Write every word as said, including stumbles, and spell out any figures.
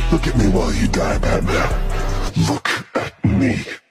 Look at me while you die, Batman. Look at me.